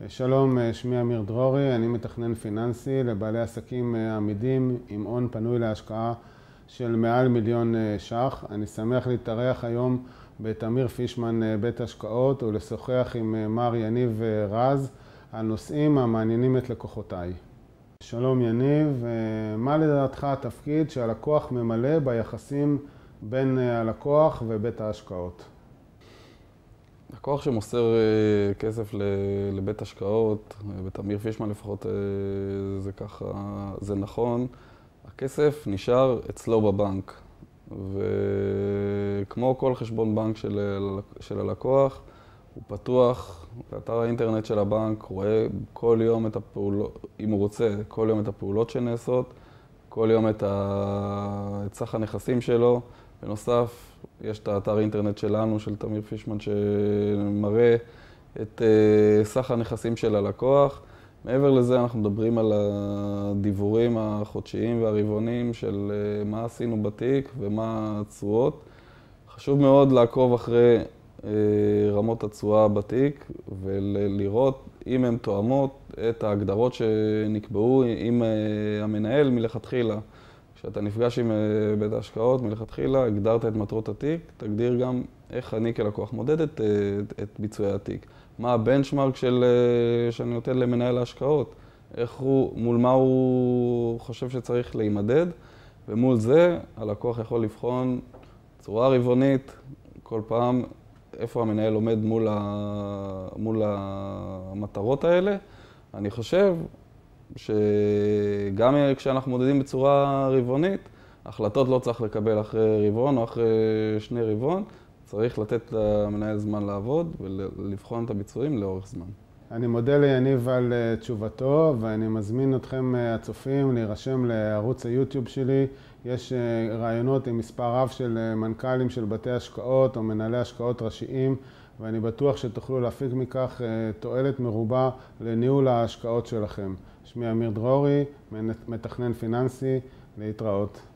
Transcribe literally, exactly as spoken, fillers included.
שלום, שמי אמיר דרורי, אני מתכנן פיננסי לבעלי עסקים עמידים עם הון פנוי להשקעה של מעל מיליון ש"ח. אני שמח להתארח היום בתמיר פישמן בית השקעות ולשוחח עם מר יניב רז על נושאים המעניינים את לקוחותיי. שלום יניב, מה לדעתך התפקיד שהלקוח ממלא ביחסים בין הלקוח ובית ההשקעות? לקוח שמוסר כסף לבית השקעות, בתמיר פישמן לפחות זה ככה, זה נכון, הכסף נשאר אצלו בבנק. וכמו כל חשבון בנק של, של הלקוח, הוא פתוח באתר האינטרנט של הבנק, הוא רואה כל יום את הפעולות, אם הוא רוצה, כל יום את הפעולות שנעשות, כל יום את, ה... את סך הנכסים שלו. בנוסף, יש את האתר אינטרנט שלנו, של תמיר פישמן, שמראה את סך הנכסים של הלקוח. מעבר לזה, אנחנו מדברים על הדיוורים החודשיים והרבעוניים של מה עשינו בתיק ומה התשואות. חשוב מאוד לעקוב אחרי רמות התשואה בתיק ולראות אם הן תואמות את ההגדרות שנקבעו עם המנהל מלכתחילה. כשאתה נפגש עם בית ההשקעות מלכתחילה, הגדרת את מטרות התיק, תגדיר גם איך אני כלקוח מודד את, את, את ביצועי התיק. מה הבנצ'מרק של, שאני נותן למנהל ההשקעות, איך הוא, מול מה הוא חושב שצריך להימדד, ומול זה הלקוח יכול לבחון צורה רבעונית כל פעם איפה המנהל עומד מול, ה, מול המטרות האלה. אני חושב שגם כשאנחנו מודדים בצורה רבעונית, החלטות לא צריך לקבל אחרי רבעון או אחרי שני רבעון, צריך לתת למנהל זמן לעבוד ולבחון את הביצועים לאורך זמן. אני מודה ליניב על תשובתו, ואני מזמין אתכם הצופים להירשם לערוץ היוטיוב שלי. יש רעיונות עם מספר רב של מנכ"לים של בתי השקעות או מנהלי השקעות ראשיים, ואני בטוח שתוכלו להפיק מכך תועלת מרובה לניהול ההשקעות שלכם. שמי אמיר דרורי, מתכנן פיננסי, להתראות.